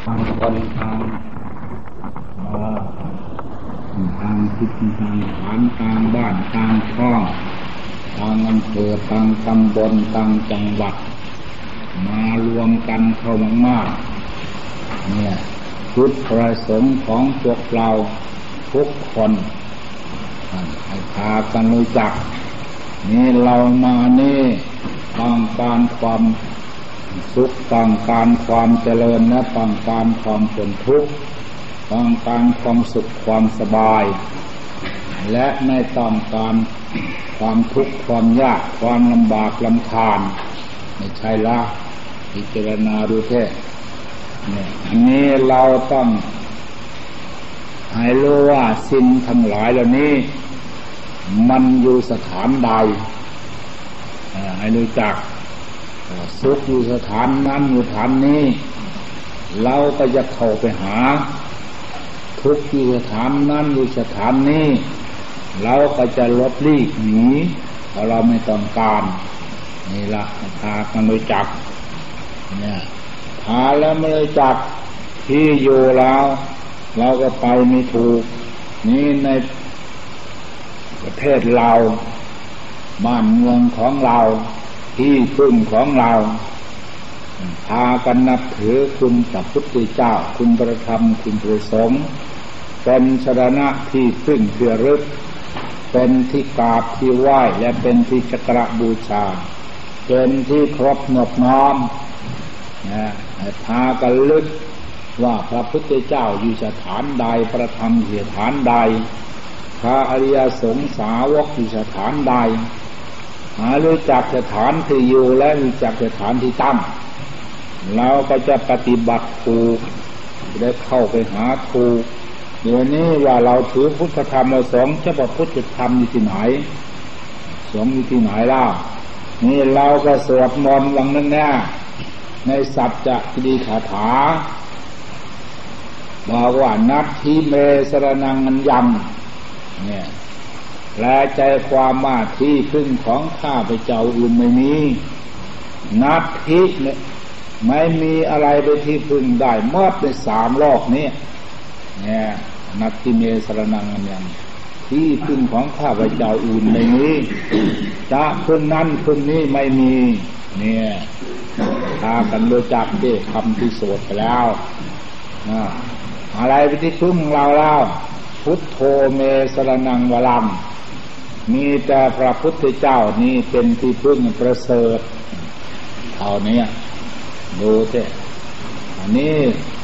ทางคนทางทิศทางฐานทางบ้านทางช่องทางอำเภอทางตำบลทางจังหวัดมารวมกันเข้ามากๆเนี่ยจุดประสงค์ของพวกเราทุกคนให้พากันรู้จักนี่เรามานี่ต้องการความสุขต้องการความเจริญและต้องการความพ้นทุกข์ต้องการความสุขความสบายและไม่ต้องการความทุกข์ความยากความลำบากลำคาญไม่ใช่ละพิจารณาดูแท้เนี่ยอันนี้เราต้องให้รู้ว่าสิ่งทั้งหลายเหล่านี้มันอยู่สถานใดให้รู้จักสุขอยู่สถานนั้นอยู่สถานนี้เราก็จะเข้าไปหาทุกข์อยู่สถานนั้นอยู่สถานนี้เราก็จะลบลี้หนีเพราะเราไม่ต้องการนี่ละพากันรู้จักเนี่ยพาแล้วไม่รู้จักที่อยู่แล้วเราก็ไปไม่ถูกนี่ในประเทศเราบ้านเมืองของเราที่พึ่งของเราพากันนับถือคุณพระพุทธเจ้าคุณพระธรรมคุณพระสงฆ์เป็นสรณะที่พึ่งที่ระลึกเป็นที่กราบที่ไหว้และเป็นที่สักการะบูชาเป็นที่เคารพนอบน้อมให้พากันลึกว่าพระพุทธเจ้าอยู่สถานใดพระธรรมอยู่สถานใดพระอริยสงฆ์สาวกอยู่สถานใดรู้จักสถานที่อยู่และรู้จักสถานที่ตั้งเราก็จะปฏิบัติถูกได้เข้าไปหาถูกเดี๋ยวนี้ว่าเราถือพุทธธรรมสงฆ์จะบอกพุทธธรรมอยู่ที่ไหนสงฆ์อยู่ที่ไหนล่ะนี่เราก็สวดมนต์วันนั้นแน่ในสัจจะดีคาถาบอกว่านัตถิเมสรณังอัญญังเนี่ยแปลใจความว่าที่พึ่งของข้าพเจ้าอื่นไม่มีนัตถิเนี่ยไม่มีอะไรเป็นที่พึ่งได้หมดในสามโลกนี้เนี่ยนัตถิเมสรณังอัญญังที่พึ่งของข้าพเจ้าอื่นไม่มีจะพึ่งนั้นพึ่งนี้ไม่มีเนี่ยพากันรู้จักดิคำที่สวดไปแล้วอะไรเป็นที่พึ่งเราแล้วพุทโธเมสรณังวรังมีแต่พระพุทธเจ้านี่เป็นที่พึ่งประเสริฐเท่านี้ดูเถอะอันนี้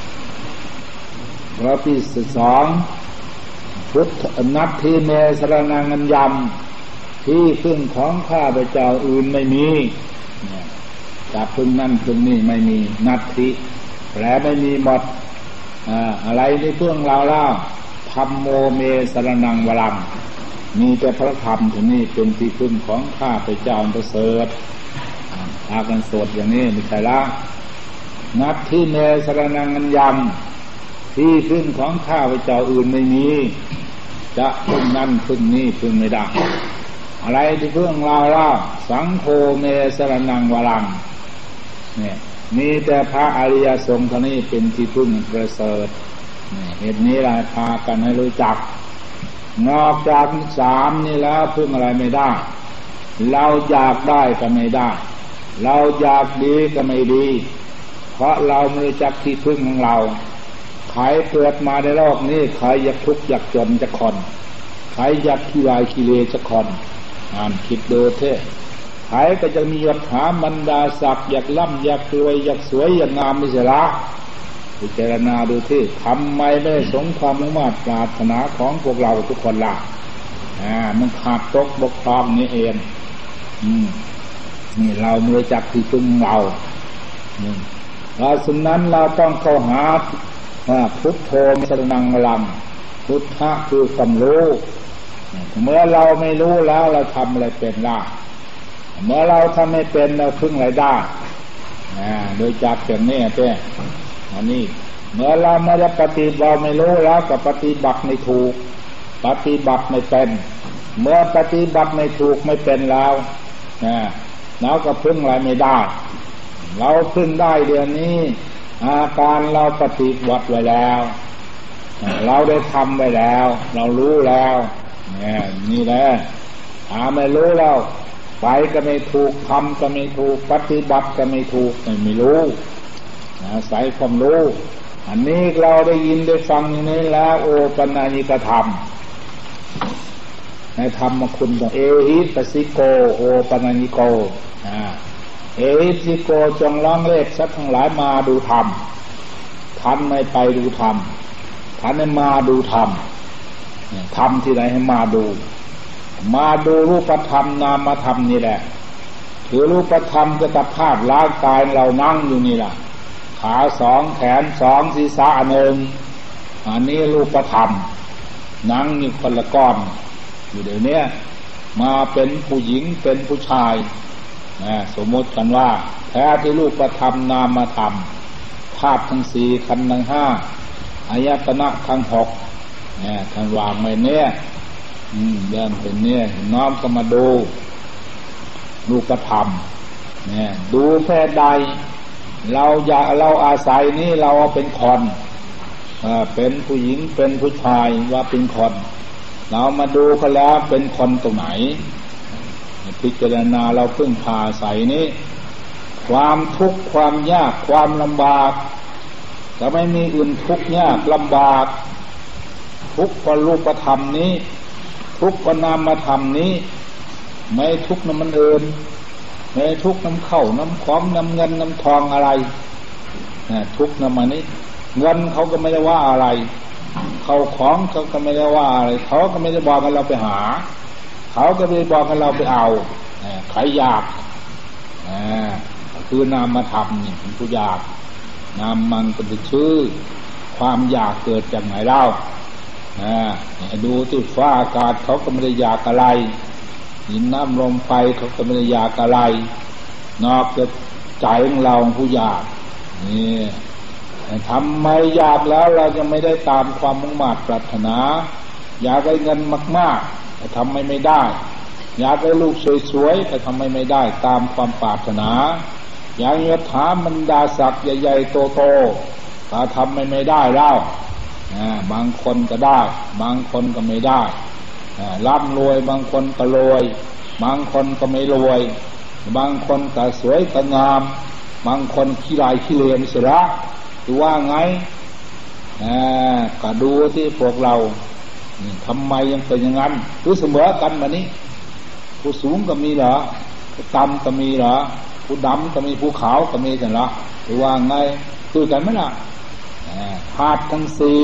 พระที่สองพุทธนัตถิเมสรณังอัญญังที่พึ่งของข้าพเจ้าอื่นไม่มีจับพึ่งนั่นพึ่งนี่ไม่มีนัตถิแปลไม่มีหมดอะไรที่พึ่งเราล่ะธัมโมเมสรณังวรังมีแต่พระธรรมที่นี่เป็นที่พึ่งของข้าพเจ้าประเสริฐพากันสวดอย่างนี้ไม่ใช่ละนัตถิเมสรณังอัญญังที่พึ่งของข้าพเจ้าอื่นไม่มีจะพึ่งนั่นพึ่งนี่พึ่งไม่ได้อะไรที่พึ่งเราล่ะสังโฆเมสรณังวรังเนี่ยมีแต่พระอริยสงฆ์เท่านี้เป็นที่พึ่งประเสริฐเหตุนี้เราพากันให้รู้จักนอกจากสามนี่แล้วพึ่งอะไรไม่ได้เราอยากได้ก็ไม่ได้เราอยากดีก็ไม่ดีเพราะเราไม่รู้จักที่พึ่งของเราใครเกิดมาในโลกนี้ใครอยากทุกข์อยากจนจะคนใครอยากขี้ลายขี้เลจะคนคิดดูเถอะใครก็จะมียศถาบรรดาศักดิ์อยากร่ำอยากรวยอยากสวยอยากงามไม่ใช่หรอพิจารณาดูที่ทำไมไม่สมความมุ่งมั่นปรารถนาของพวกเราทุกคนล่ะมันขาดตกบกพร่องนี่เองนี่เราไม่รู้จักที่พึ่งเราเพราะฉะนั้นเราต้องเข้าหาพุทโธสรณังวรังพุทธะคือความรู้เมื่อเราไม่รู้แล้วเราทำอะไรเป็นล่ะเมื่อเราทำไม่เป็นเราพึ่งอะไรได้โดยจากอย่างนี้เต้อันนี้เมื่อเราไม่ได้ปฏิบัติไม่รู้แล้วก็ปฏิบัติไม่ถูกปฏิบัติไม่เป็นเมื่อปฏิบัติไม่ถูกไม่เป็นแล้วเราก็พึ่งอะไรไม่ได้เราพึ่งได้เดี๋ยวนี้อาการเราปฏิบัติไว้แล้วเราได้ทำไว้แล้วเรารู้แล้วนี่แหละไม่รู้แล้วไปก็ไม่ถูกทำก็ไม่ถูกปฏิบัติก็ไม่ถูกไม่รู้อาศัยความรู้อันนี้เราได้ยินได้ฟังอย่างนี้แล้วโอปัญญิกธรรมในธรรมคุณของเอหิปัสสิโกโอปัญญิโกเอหิปัสสิโกจงร้องเรียกสัตว์ทั้งหลายมาดูธรรมท่านไม่ไปดูธรรมท่านให้มาดูธรรมธรรมที่ไหนให้มาดูรูปธรรมนามธรรมนี่แหละคือรูปธรรมจะตัดธาตุร่างกายเรานั่งอยู่นี่แหละขาสองแขนสองศีรษะหนึ่งอันนี้รูปธรรมนั่งอยู่คนละก้อนอยู่เดี๋ยวนี้มาเป็นผู้หญิงเป็นผู้ชายสมมติกันว่าแท้ที่รูปธรรมนามธรรมธาตุทั้งสี่ขันธ์ทั้งห้าอายตนะทั้งหกท่านวางไว้เนี่ยเริ่มเป็นเนี่ยน้อมก็มาดูรูปธรรมดูแค่ใดเราอาศัยนี่เราเป็นคนเป็นผู้หญิงเป็นผู้ชายว่าเป็นคนเรามาดูเขาแล้วเป็นคนตรงไหนพิจารณาเราพึ่งพาอาศัยนี้ความทุกข์ความยากความลำบากจะไม่มีอื่นทุกข์ยากลำบากทุกข์เพราะรูปธรรมนี้ทุกข์เพราะนามธรรมนี้ไม่ทุกข์น้ำมันอื่นไม่ทุกข์น้ำเข้าน้ำของน้ำเงินน้ำทองอะไรทุกข์น้ำมันนี้เงินเขาก็ไม่ได้ว่าอะไรเข้าของเขาก็ไม่ได้ว่าอะไรเขาก็ไม่ได้บอกให้เราไปหาเขาก็ไม่ได้บอกให้เราไปเอาใครอยากคือนามธรรมนี่เป็นผู้อยากนามมันก็เป็นชื่อความอยากเกิดจากไหนเล่าดูที่ฟ้าอากาศเขาก็ไม่ได้อยากอะไรดินน้ำลมไฟเขาก็ไม่ได้อยากอะไรนอกจากใจของเราผู้อยากนี่ทำไมอยากแล้วเราจะไม่ได้ตามความมุ่งมั่นปรารถนาอยากได้เงินมากๆแต่ทำไม่ได้อยากได้ลูกสวยๆแต่ทำไม่ได้ตามความปรารถนาอยากยศถาบรรดาศักดิ์ใหญ่ๆโตๆแต่ทำไม่ได้แล้วบางคนก็ได้บางคนก็ไม่ได้ร่ำรวยบางคนก็รวยบางคนก็ไม่รวยบางคนก็สวยก็งามบางคนขี้ลายขี้เลนเสียละดูว่าไงก็ดูที่พวกเราทำไมยังเป็นอย่างนั้นรู้เสมอกันมานี้ผู้สูงก็มีเหรอผู้ต่ำก็มีเหรอผู้ดำก็มีผู้ขาวก็มีแต่ละดูว่าไงคือกันไหมล่ะธาตุทั้งสี่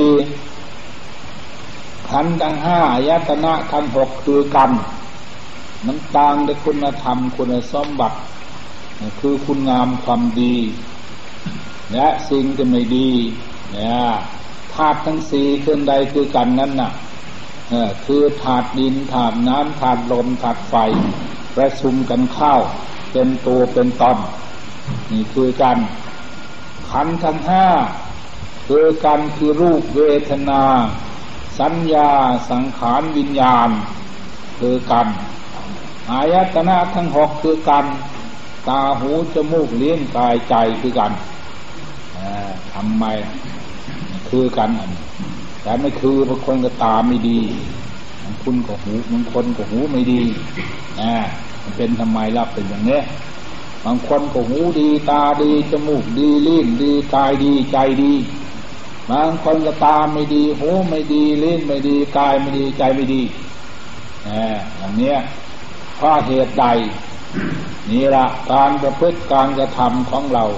ขันธ์ทั้งห้าอายตนะทั้งหกคือกันมันต่างในคุณธรรมคุณสมบัติคือคุณงามความดีและสิ่งที่ไม่ดีธาตุทั้งสี่คือใดคือกันนั่นน่ะคือธาตุดินธาตุน้ำธาตุลมธาตุไฟประชุมกันเข้าเป็นตัวเป็นตนนี่คือกันขันธ์ทั้งห้าคือกันคือรูปเวทนาสัญญาสังขารวิญญาณคือกันอายตนะทั้งหกคือกันตาหูจมูกลิ้นกายใจคือกันทำไมคือกันแต่ไม่คือบางคนก็ตาไม่ดีบางคนก็หูบางคนก็หูไม่ดีมันเป็นทำไมล่ะเป็นอย่างนี้บางคนก็หูดีตาดีจมูกดีลิ้นดีกายดีใจดีบางคนก็ตาไม่ดีหูไม่ดีลิ้นไม่ดีกายไม่ดีใจไม่ดีอย่างนี้เพราะเหตุใดนี่ละการประพฤติการกระทำของเรา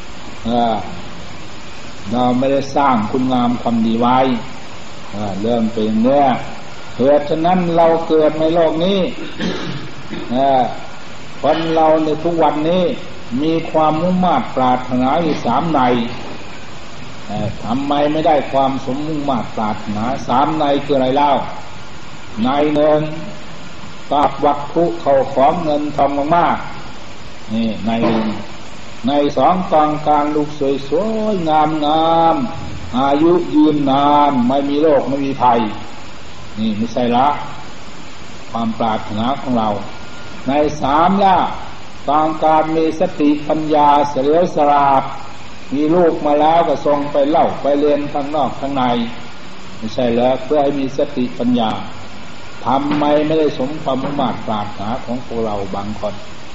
เราไม่ได้สร้างคุณงามความดีไว้เริ่มเป็นเนี่ยเหตุฉะนั้นเราเกิดในโลกนี้คนเราในทุกวันนี้มีความมุ่งมั่นปรารถนาอยู่สามในทำไมไม่ได้ความสมมุ่งมั่นปรารถนาสามในคืออะไรเล่าในหนึ่งตราบวัตถุเข้าของเงินทองมากๆนี่ในหนึ่งในสองต้องการลูกสวยๆงามๆอายุยืนนานไม่มีโรคไม่มีภัยนี่ไม่ใช่ละความปรารถนาของเราในสามละต้องการมีสติปัญญาเฉลียวฉลาดมีลูกมาแล้วก็ส่งไปเล่าไปเรียนข้างนอกข้างในไม่ใช่เหรอเพื่อให้มีสติปัญญาทำไมไม่ได้สมความมุ่งมั่นปรารถนาของพวกเราบางคน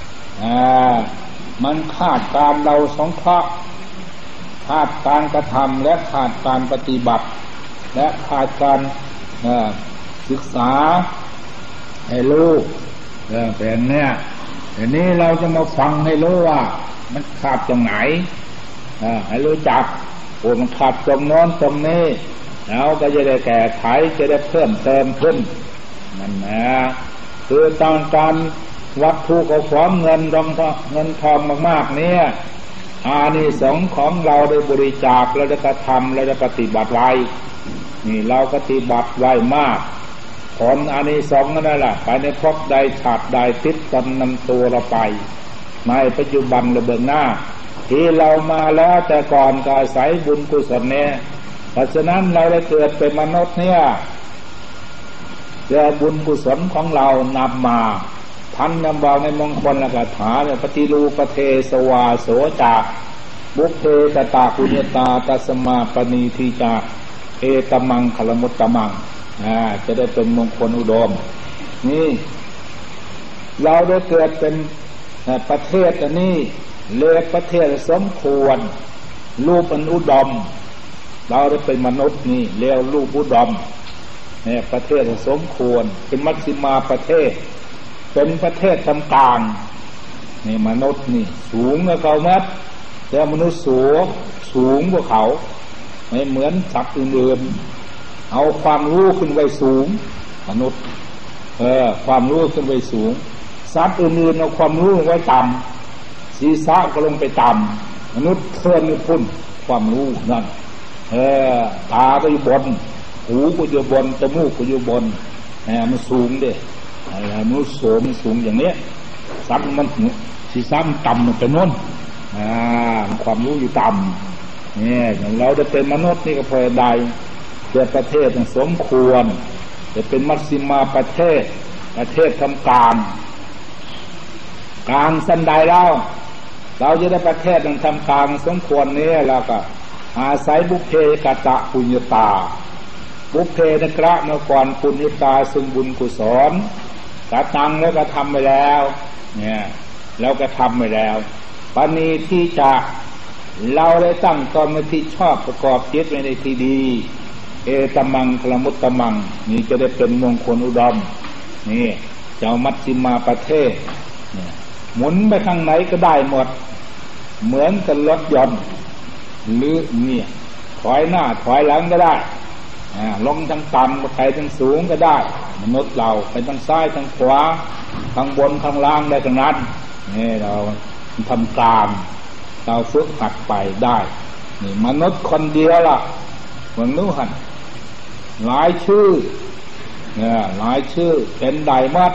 มันขาดการเราสงเคราะห์ขาดการกระทำและขาดการปฏิบัติและขาดการศึกษาให้รู้เป็นเนี่ยทีนี้เราจะมาฟังให้รู้ว่ามันขาดตรงไหนให้รู้จักมันขาดตรงโน้นตรงนี้แล้วก็จะได้แก้ไขจะได้เพิ่มเติมขึ้นนั่นนะคือต้องการวัตถุของเงินทองมากๆเนี่ยอานิสงส์ของเราได้บริจาคเราได้กระทำเราได้ปฏิบัติไว้นี่เราปฏิบัติไว้มากผลอานิสงส์นั่นแหละไปในภพใดชาติใดติดตนำตัวเราไปในปัจจุบันหรือเบื้องหน้าที่เรามาแล้วแต่ก่อนก็อาศัยบุญกุศลเนี่ยเพราะฉะนั้นเราได้เกิดเป็นมนุษย์เนี่ยเกิดบุญกุศลของเรานำมาท่านนำบอกในมงคลคาถาเนี่ยปฏิรูปเทสวาโสจากบุพเพตตาปุญญตาตัสมาปณีทีจาเอตมังคลมุตตมังจะได้เป็นมงคลอุดมนี่เราได้เกิดเป็นประเทศอันนี้เลือกประเทศสมควรรูปอันอุดมเราได้เป็นมนุษย์นี่เรียกรูปอุดมเนี่ยประเทศสมควรเป็นมัชฌิมาประเทศเป็นประเทศกลางนี่มนุษย์นี่สูงกว่าเขาเมื่อแต่มนุษย์สูงกว่าเขาไม่เหมือนสัตว์อื่นๆเอาความรู้ขึ้นไว้สูงมนุษย์ความรู้ขึ้นไว้สูงสัตว์อื่นๆเอาความรู้ไว้ต่ำศีรษะก็ลงไปต่ำมนุษย์เคลื่อนไปพุ่นความรู้นั่นตาก็อยู่บนหูก็อยู่บนจมูกก็อยู่บนมันสูงเด้มนุษย์สูงอย่างนี้สัตว์มันศีรษะมันต่ำมันเป็นน้นความรู้อยู่ต่ำเนี่ยเราจะเป็นมนุษย์นี่ก็พอได้เกิดประเทศสมควรจะเป็นมัชฌิมาประเทศทำการกลางสันใดเราจะได้ประเทศทำกลางสมควรนี้แล้วก็อาศัยบุพเพกตะปุญญตาบุพเพนกระเมื่อก่อนปุญญตาซึ่งบุญกุศลกระตังแล้วก็ทำไปแล้วเนี่ยเราก็ทำไปแล้วปณีที่จะเราได้ตั้งตนในที่ชอบประกอบจิตไว้ในที่ดีเอตมังคลมุตตมังนี่จะได้เป็นมงคลอุดมนี่เจ้ามัชฌิมาประเทศเนี่ยหมุนไปทางไหนก็ได้หมดเหมือนกับรถยนต์หรือเนี่ยถอยหน้าถอยหลังก็ได้ลงทางต่ำไปทางสูงก็ได้มนุษย์เราไปทางซ้ายทางขวาทางบนทางล่างได้ทั้งนั้นนี่เราทำกลางเราฝึกหัดไปได้นี่มนุษย์คนเดียวล่ะเหมือนนู้นหลายชื่อเนี่ยหลายชื่อเป็นใดมัด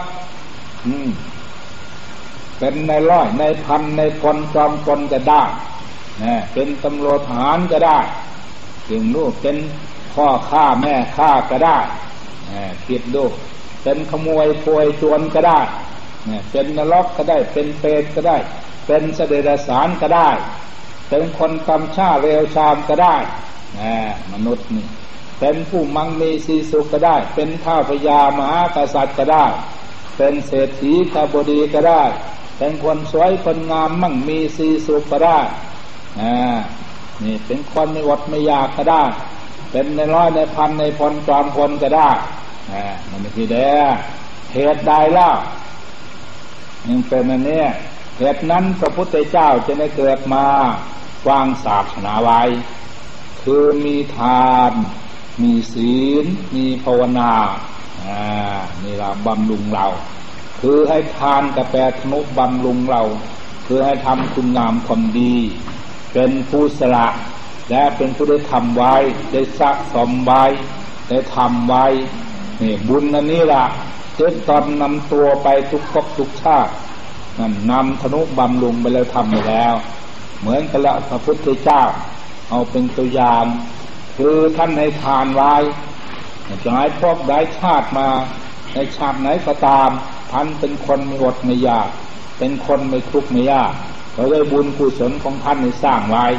เป็นในร้อยในพันในคนจอมคนก็ได้เป็นตำรวจทหารก็ได้ถึงนู้นเป็นพ่อฆ่าแม่ฆ่าก็ได้คิดดูเป็นขโมยโพยโจรก็ได้เป็นนรกก็ได้เป็นเปรตก็ได้เป็นเสด็จสารก็ได้เป็นคนกำช้าเร็วชามก็ได้มนุษย์นี่เป็นผู้มั่งมีสีสุขก็ได้เป็นท้าวพญามหากษัตริย์ก็ได้เป็นเศรษฐีขบดีก็ได้เป็นคนสวยคนงามมั่งมีสีสุขก็ได้นี่เป็นคนไม่อดไม่อยากก็ได้เป็นในร้อยในพันในพลจอมพลก็ได้มันไม่ทีเดียวเหตุใดล่ะยังเป็นอันนี้เหตุนั้นพระพุทธเจ้าจะได้เกิดมาวางศาสนาไว้คือมีทานมีศีลมีภาวนานี่เราบำรุงเราคือให้ทานกับแปดนุบำรุงเราคือให้ทำคุณงามความดีเป็นผู้สละและเป็นผู้ได้ทำไว้ได้สะสมไว้ได้ทำไว้นี่บุญอันนี้ล่ะเจ็ดตอนนำตัวไปทุกภพทุกชาตินั่นนำธนุบำรุงไปแล้วทำไปแล้วเหมือนกับพระพุทธเจ้าเอาเป็นตัวอย่างคือท่านให้ทานไว้จะให้พวกได้ชาติมาในชาติไหนก็ตามท่านเป็นคนไม่อดไม่ยากเป็นคนไม่ทุกข์ไม่ยากเราได้บุญกุศลของท่านในสร้างไว้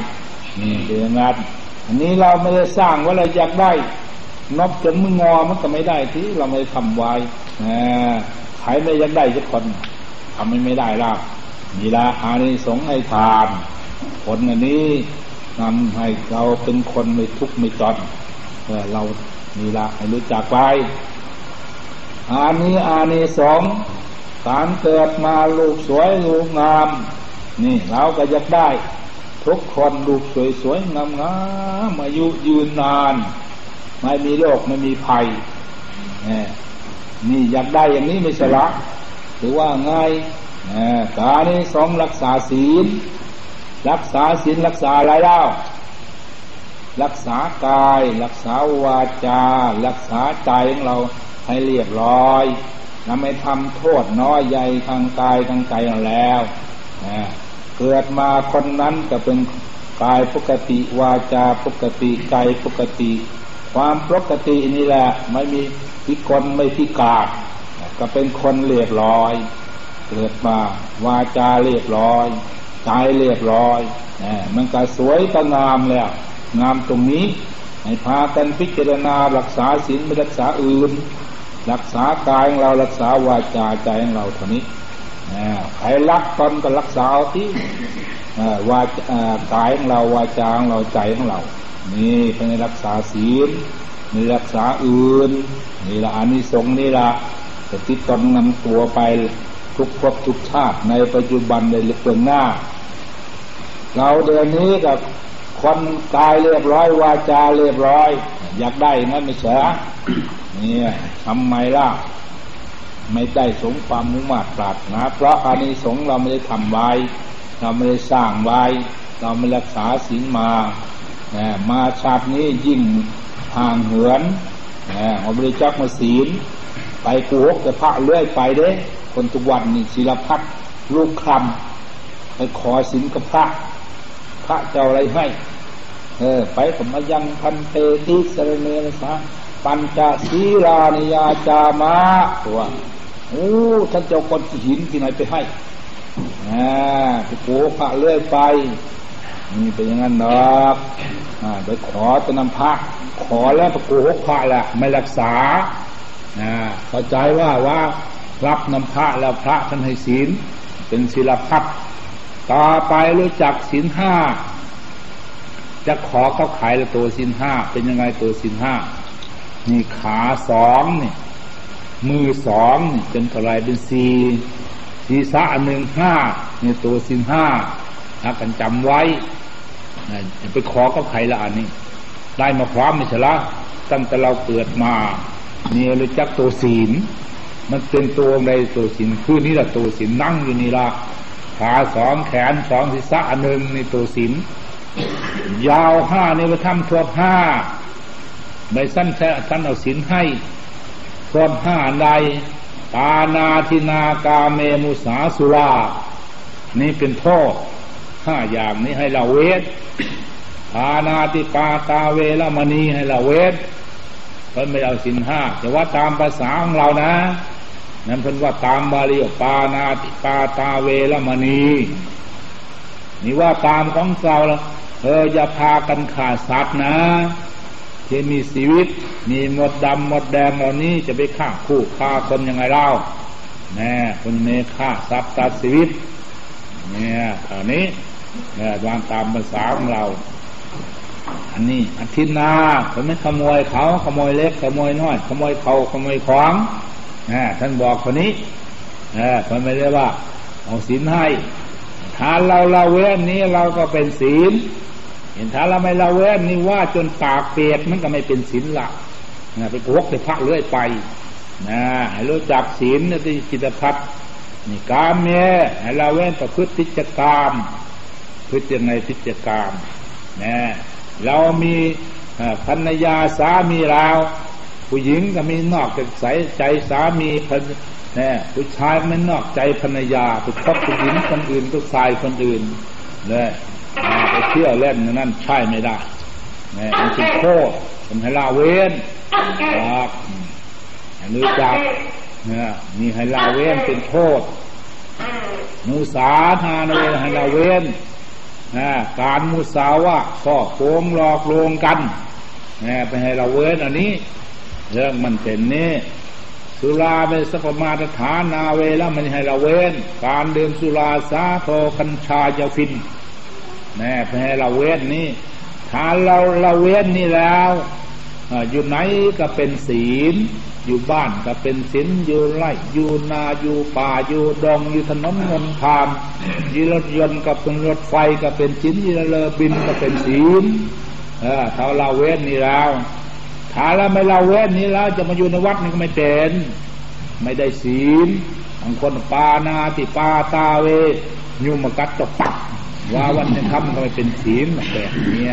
นี่เป็นอย่างนั้นอันนี้เราไม่ได้สร้างว่าเราอยากได้นบจนมืองอมันก็ไม่ได้ที่เราไม่ทำไว้ใครไม่อยากได้สักคนทำไม่ได้ล่ะนี่ละอานิสงส์ให้ทานผลอันนี้นำให้เราเป็นคนไม่ทุกข์ไม่จนเรานี่ละให้รู้จักไว้อานิสงส์การเกิดมาลูกสวยลูกงามนี่เราก็อยากได้ทุกคนลูกสวยๆงามๆอายุยืนนานไม่มีโรคไม่มีภัยนี่อยากได้อย่างนี้ไม่ใช่หรอหรือว่าไงการนี้สองรักษาศีลรักษาอะไรเล่ารักษากายรักษาวาจารักษาใจของเราให้เรียบร้อยไม่ทำโทษน้อยใหญ่ทางกายทางใจเราแล้วเกิดมาคนนั้นก็เป็นกายปกติวาจาปกติใจปกติความปกตินี่แหละไม่มีพิกลไม่พิการก็เป็นคนเรียบร้อยเกิดมาวาจาเรียบร้อยใจเรียบร้อยมันก็สวยก็งามแล้วงามตรงนี้ให้พากันพิจารณารักษาศีลไม่รักษาอื่นรักษากายของเรารักษาวาจาใจของเราเท่านี้ใครรักตนก็รักษาเอาที่วากายของเราวาจาของเราใจของเรานี่เป็นรักษาศีลมีรักษาอื่นนี่ละอานิสงส์นี่ละจะติดตนนำตัวไปทุกภพทุกชาติในปัจจุบันในเบื้องหน้าเราเดือนนี้กับคนกายเรียบร้อยวาจาเรียบร้อยอยากได้งั้นไม่ใช่เนี่ยทำไมล่ะไม่ได้สมความมุ่งมั่นปรารถนาเพราะอานิสงส์เราไม่ได้ทำไว้เราไม่ได้สร้างไว้เราไม่รักษาศีลมาชาตินี้ยิ่งห่างเหินเราไม่ได้จักมาศีลไปกูฮกแต่พระเลื่อยไปเด้คนทุกวันนี่ศิลพัฒน์ลูกคำไปขอศีลกับพระเจ้าอะไรให้ไปผมมายังพันเตติสรเนรสาปัญจศีลานิยาจามะตัวท่านเจ้าคนหินที่ไหนไปให้ไปกูพระเลื่อยไปนี่เป็นอย่างนั้นเนาะไปขอจะนำพระขอแล้วไปกูฮกพระแหละไม่รักษาเข้าใจว่ารับนำพระแล้วพระท่านให้ศีลเป็นศีลพัฒน์ต่อไปรู้จักศีลห้าจะขอเขาขายละตัวศีลห้าเป็นยังไงตัวศีลห้านี่ขาสองนี่มือสองนี่เป็นเท่าไรเป็นสี่ศีรษะหนึ่งห้านี่ตัวศีลห้ากันจำไว้ไปขอเขาขายละอันนี้ได้มาพร้อมไม่ใช่ละตั้งแต่เราเกิดมานี่รู้จักตัวศีลมันเป็นตัวในตัวศีลคือนี่แหละตัวศีลนั่งอยู่นี่ละขาสองแขนสองศีรษะหนึ่งในตัวศีลยาวห้านี่มาทำทวดห้าใบสั้นแค่ท่านเอาศีลให้ทวดห้าใดปานาทินากาเมมุสาสุรานี่เป็นโทษห้าอย่างนี้ให้เราเว้นปานาติปาตาเวรมณีให้เราเว้นเพิ่นไม่เอาศีลห้าแต่ว่าตามภาษาของเรานะนั่นเพิ่นว่าตามบาลีปานาติปาตาเวรมณีนี่ว่าตามของเราอย่าพากันฆ่าสัตว์นะที่มีชีวิตมีหมดดำหมดแดงเหล่านี้จะไปฆ่าคู่ฆ่าคนยังไงเล่าคนเมฆ่าสัตว์ตัดชีวิตเนี่ยตอนนี้วางตามภาษาของเราอันนี้อธินาเขาไม่ขโมยเขาขโมยเล็กขโมยน้อยขโมยเขาขโมยของท่านบอกคนนี้ท่านไม่ได้ว่าเอาศีลให้ถ้าเราละเว้นนี้เราก็เป็นศีลเห็นถ้าเราไม่ละเว้นนี่ว่าจนปากเปียกมันก็ไม่เป็นศีลละไปพกไปพระเลื่อยไปให้รู้จักศีลที่จิตพัฒน์นี่กามให้ละเว้นประพฤติกิจกรรมพฤติในกิจกรรมเรามีภรรยาสามีเราผู้หญิงก็มีนอกจากใส่ใจสามีผู้ชายไม่นอกใจภรรยาไปคบผู้หญิงคนอื่นผู้ชายคนอื่นเลยไปเที่ยวเล่นนั่นใช่ไม่ได้มันเป็นโทษเป็นให้ละเว้นรู้จักมีให้ละเว้นเป็นโทษมุสาทานเวให้ละเว้นการมุสาวะช่อโกงหลอกลวงกันไปให้เราเว้นอันนี้เรื่องมันเป็นนี่สุราเป็นสัพพมาตฐานาเวแล้วมันให้เราเว้นการดื่มสุราสาโทกัญชายาฟินไปให้เราเว้นนี่ถ้าเราเว้นนี่แล้วอยู่ไหนก็เป็นศีลอยู่บ้านก็เป็นศีลอยู่ไร่อยู่นาอยู่ป่าอยู่ดงอยู่ถนนหนทางอยู่รถยนต์ก็เป็นรถไฟก็เป็นศีลอยู่เรือบินก็เป็นศีลถ้าเราเว้นนี่แล้วถ้าเราไม่เราเว้นนี่แล้วจะมาอยู่ในวัดนี่ก็ไม่เป็นไม่ได้ศีลบางคนปานาติปาตาเวยุมกัตตปักว่าวันนี้ทำก็ไม่เป็นศีลแบบนี้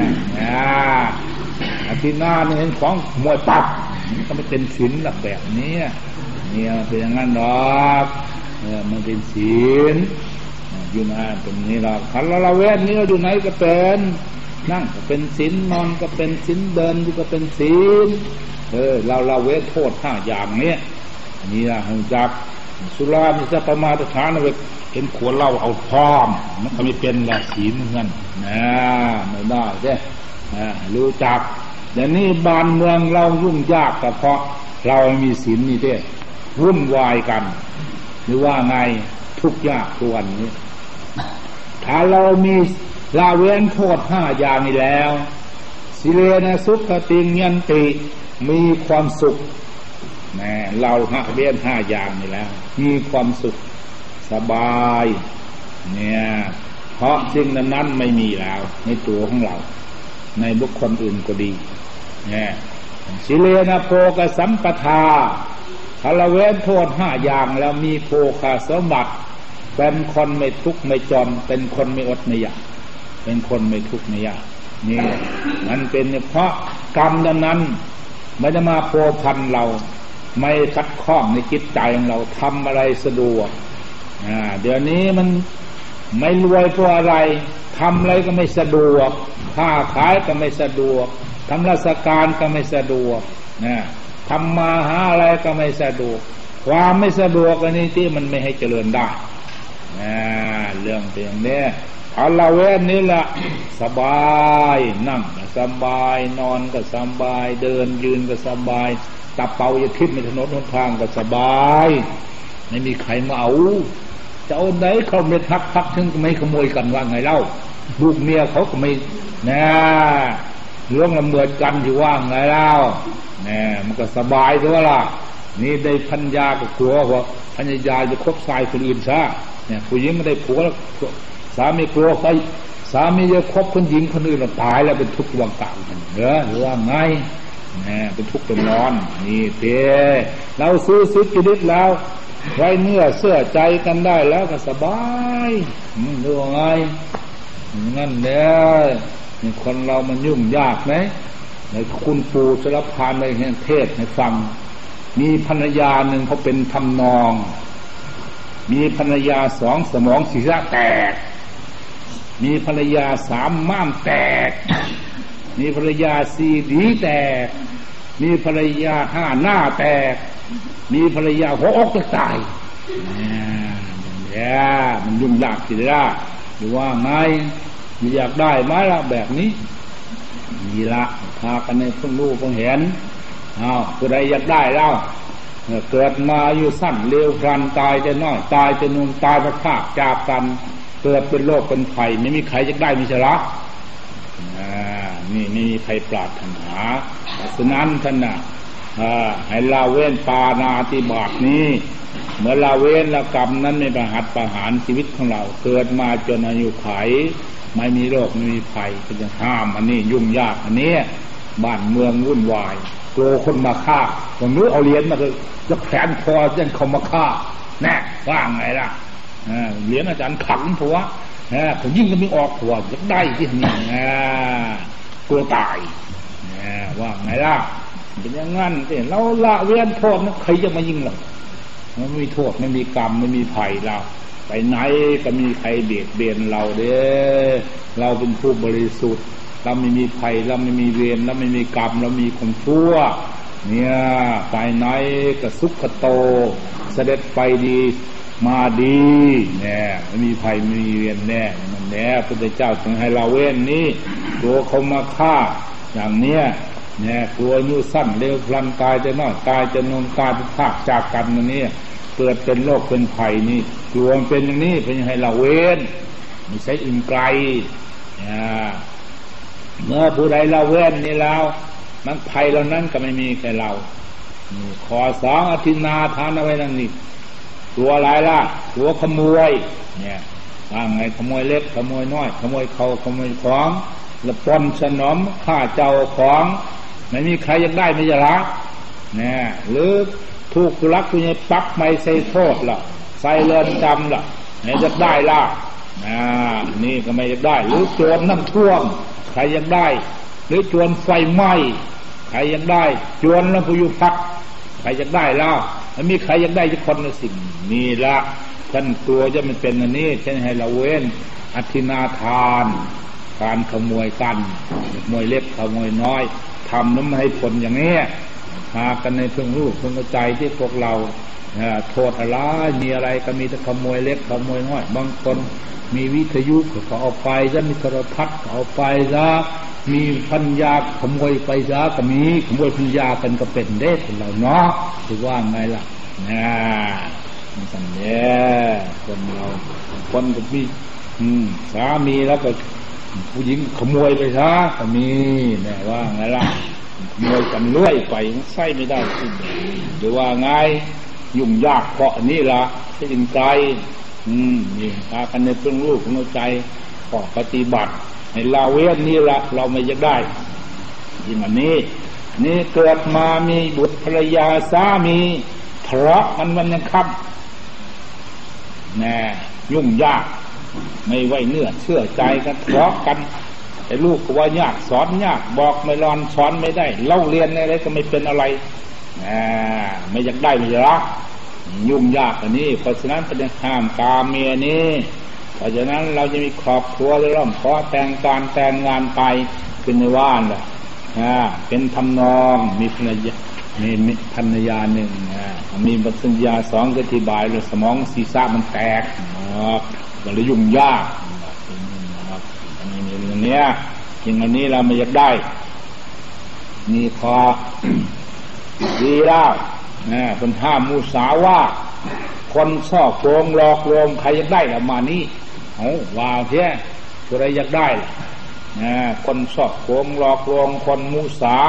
ที่หน้านี่เห็นของมวยปักก็ไม่เป็นศีลแบบนี้เนี่ยเป็นอย่างนั้นหรอกมันเป็นศีลอยู่นะตรงนี้เราคันเราเว้นนี่อยู่ไหนก็เป็นนั่งก็เป็นศีลนอนก็เป็นศีลเดินก็เป็นศีลเราเว้นโทษ5อย่างนี้นี่นะหูจักสุรามีสัพพมาตฐานเอาเห็นขวดเหล้าเอาพร้อมมันก็ไม่เป็นละศีลเหมือนกันไม่ได้ใช่รู้จักแต่นี่บ้านเมืองเรายุ่งยากก็เพราะเรามีศีลนี่เด้วุ่นวายกันหรือว่าไงทุกข์ยากทุกวันนี้ถ้าเรามีละเว้นโทษ5อย่างนี้แล้วสิเลนะสุขติยันติมีความสุขเราละเว้น5อย่างนี้แล้วมีความสุขสบายเนี่ยเพราะสิ่งนั้นไม่มีแล้วในตัวของเราในบุคคลอื่นก็ดีสิเลนะโภคสัมปทาถ้าละเว้นโทษ5อย่างแล้วมีโภคสมบัติเป็นคนไม่ทุกข์ไม่จนเป็นคนไม่อดไม่อยากเป็นคนไม่ทุกข์ไม่ยากนี่มันเป็นเพราะกรรมนั้นไม่ได้มาโผพันเราไม่คัดข้องในจิตใจของเราทำอะไรสะดวกเดี๋ยวนี้มันไม่รวยเพราะอะไรทำอะไรก็ไม่สะดวกค้าขายก็ไม่สะดวกทำราชการก็ไม่สะดวกทำมาหาอะไรก็ไม่สะดวกความไม่สะดวกอันนี้ที่มันไม่ให้เจริญได้เรื่องเป็นอย่างนี้ถ้าเราเว้นนี่แหละสบายนั่งก็สบายนอนก็สบายเดินยืนก็สบายตะเปาจะทิ่มในถนนหนทางก็สบายไม่มีใครมาเอาจะเอาไหนเขาไม่พักถึงก็ไม่ขโมยกันว่าไงเล่าลูกเมียเขาก็ไม่เรื่องละเมิดกันที่ว่าไงเล่ามันก็สบายใช่ไหมล่ะนี่ได้พัญญากับผัวว่าพัญญาจะคบชายคนอื่นซะผู้หญิงไม่ได้ผัวสามีกลัวไปสามีจะคบคนหญิงคนอื่นเราตายแล้วเป็นทุกข์วางกลางกันหรือว่าไงเป็นทุกข์เป็นร้อนนี่เพ่เราซื้อชีวิตแล้วไว้เนื้อเสื้อใจกันได้แล้วก็สบายหรือว่าไงงั้นเนี่ยคนเรามันยุ่งยากไหมในคุณปู่สารพานในเทศในฟังมีภรรยาหนึ่งเขาเป็นทำนองมีภรรยา2สมองศีรษะแตกมีภรรยา3ม้ามแตกมีภรรยา4ดีแตกมีภรรยา5หน้าแตกมีภรรยาหัวอกจะตายมันยุ่งยากสิล่ะหรือว่าไงอยากได้ไหมล่ะแบบนี้นี่ละพากันในเพิ่งรู้เพิ่งเห็นผู้ใดอยากได้เล่าเกิดมาอยู่สั้นเร็วพลันตายจะน้อยตายจะนุ่มตายพระภาคจากกันเกิดเป็นโรคเป็นไข้ไม่มีใครอยากได้มิใช่หรอนี่ไม่มีใครปรารถนาฉะนั้นท่านน่ะให้ละเว้นปาณาติบาตนี้เมื่อละเว้นละกรรมนั้นไม่ประหารชีวิตของเราเกิดมาจนอายุไขไม่มีโรคไม่มีภัยก็จะห้ามอันนี้ยุ่งยากอันนี้บ้านเมืองวุ่นวายกลัวคนมาฆ่าคนนู้นเอาเหรียญมาเลยจะแขวนคอเส้นเขามาฆ่าแน่ว่าไงล่ะเหรียญอาจารย์ขังผัวผมยิ่งก็ไม่ออกผัวจะได้ที่นี่กลัวตายว่าไงล่ะเป็นอย่างนั้นเราละเว้นโทษนะใครจะมายิงเราไม่มีโทษไม่มีกรรมไม่มีภัยเราไปไหนก็มีใครเบียดเบียนเราเด้เราเป็นผู้บริสุทธิ์เราไม่มีภัยเราไม่มีเวรเราไม่มีกรรมเรามีความชั่วเนี่ยไปไหนก็สุขโตเสด็จไปดีมาดีแน่ไม่มีภัยไม่มีเวรแน่มันแน่พระพุทธเจ้าจึงให้เราเว้นนี้ตัวเขามาฆ่าอย่างเนี้ยแน่ตัวอายุสั้นเร็วพลันตายจะน้อยตายจะนมตายพากจากกันนี่เกิดเป็นโรคเป็นภัยนี่กลัวมันเป็นอย่างนี้เป็นให้เราเว้นไม่ใช่อิ่มไกลเมื่อผู้ใดเราเว้นนี่แล้วมันภัยเหล่านั้นก็ไม่มีแก่เราขอสองอธินาทานเอาไว้นั่นนี่ตัวอะไรล่ะตัวขโมยเนี่ยว่าไงขโมยเล็กขโมยน้อยขโมยเขาขโมยของละปนสนมฆ่าเจ้าของไม่มีใครอยากได้ไม่จะรักเนี่ยหรือถูกผู้รักผู้ใหญ่ปักไม่ใส่โทษล่ะใส่เรือนจำล่ะไม่อยากได้ล่ะนี่ก็ไม่อยากได้หรือโจรน้ำท่วมใครอยากได้หรือโจรไฟไหม้ใครอยากได้โจรแล้วผู้อยู่พักใครอยากได้ล่ะไม่มีใครอยากได้ทุกคนในสิ่งนี้ละท่านตัวจะมันเป็นอันนี้ฉันให้เราเว้นอธินาทานการขโมยกันขโมยเล็กขโมยน้อยทำนั้นไม่ให้ผลอย่างนี้หากันในเพิ่งรู้เพิ่งเข้าใจที่พวกเราโทษอะไรมีอะไรก็มีแต่ขโมยเล็กขโมยน้อยบางคนมีวิทยุก็เอาไปจะมีโทรทัศน์เอาไปจะมีพัญญาขโมยไปซะก็มีขโมยพัญญากันก็เป็นเด็กเราเนาะถือว่าไงล่ะมันสัญญาคนเราคนก็มีสามีแล้วก็ผู้หญิงขโมยไปซะก็มีแน่ว่าไงล่ะขโมยกันเลื่อยไปใส่ไม่ได้ขึ้นหรือว่าไงยุ่งยากเพราะนี่ล่ะที่อินใจนี่พากันในเรื่องลูกของใจขอปฏิบัติให้เราเว้นนี่ละเราไม่จะได้ที่มันนี่เกิดมามีบุตรภรรยาสามีทะเลาะมันยังคับแน่ยุ่งยากไม่ไว้เนื้อเชื่อใจกันทะเลาะกันไอ้ลูกก็ว่ายากสอนยากบอกไม่รอนสอนไม่ได้เล่าเรียนอะไรก็ไม่เป็นอะไรไม่อยากได้ไม่รักยุ่งยากอันนี้เพราะฉะนั้นเป็นห้ามกาเมียนี้เพราะฉะนั้นเราจะมีครอบครัวแล้วขอแต่งการแต่งงานไปเป็นในว่านแหละเป็นทำนองมีภรรยามีภรรยาหนึ่งมีปัญญาสองอธิบายเลยสมองศีรษะมันแตกก็เลยยุ่งยากอันนี้เรื่องนี้จริงอันนี้เราไม่อยากได้นี่พอดีแล้วเป็นห้ามมุสาวาทคนซ่อโกงหลอกลวงใครอยากได้ละมานี้ว่าเพี้ยตัวใดอยากได้คนซ่อโกงหลอกลวงคนมุสา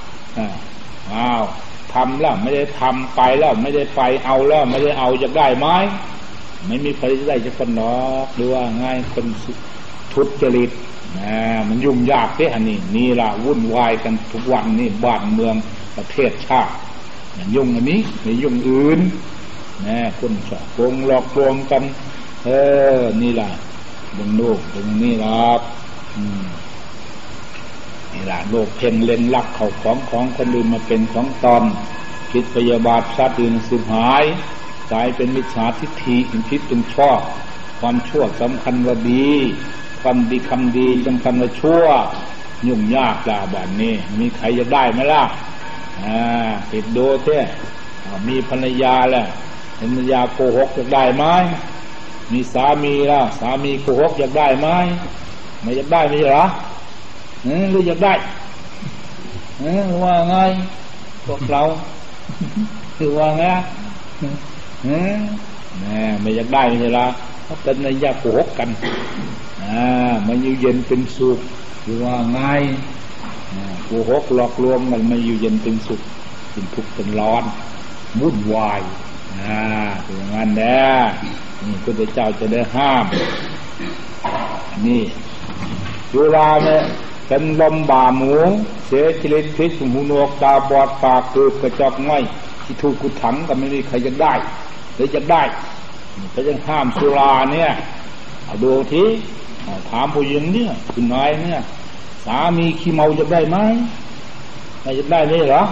ทำแล้วไม่ได้ทำไปแล้วไม่ได้ไปเอาแล้วไม่ได้เอาอยากได้ไหมไม่มีใครได้จะคนหรอกหรือว่าง่ายคนทุจริตมันยุ่งยากเด้อันนี้นี่ล่ะวุ่นวายกันทุกวันนี่บ้านเมืองประเทศชาติยุ่งอันนี้ไม่ยุ่งอื่นคนสอบโกงหลอกลวงกันนี่ล่ะดึงโลกดึงนี่ล่ะนี่ล่ะโลกเพ่งเล็งลักเขาของคนอื่นมาเป็นของตนคิดพยาบาทสัตว์อื่นสูญหายกลายเป็นมิจฉาทิฏฐิคิดเป็นชอบความชั่วสำคัญว่าดีความดีคำดีสำคัญว่าชั่วยุ่งยากล่ะแบบนี้มีใครจะได้ไหมล่ะติดโดเท่มีภรรยาแล้วภรรยาโกหกอยากได้ไหมมีสามีแล้วสามีโกหกอยากได้ไหมไม่อยากได้ไม่ใช่หรอหรืออยากได้ว่าไงพวกเราคือว่าไงไม่อยากได้ไม่ใช่หรอเขาเป็นภรรยาโกหกกันมันอยู่เย็นเป็นสุขคือว่าไงโกหกหลอกลวงมันไม่อยู่เย็นเป็นสุขเป็นทุกข์เป็นร้อนวุ่นวายถึงงั้นแน่นี่พระพุทธเจ้าจะได้ห้ามนี่จุฬาเนี่ยเป็นลมบ่าหมูเสียชีวิตพิษหูหนวกตาบอดปากเกิดกระจอกง่อยที่ถูกกุถังก็ไม่มีใครจะได้หรือจะได้ก็ยังห้ามสุราเนี่ยดูทีถามผู้หญิงเนี่ยคุณนายเนี่ยสามีขี้เมาจะได้ไหมไม่จะได้เลยเหรอ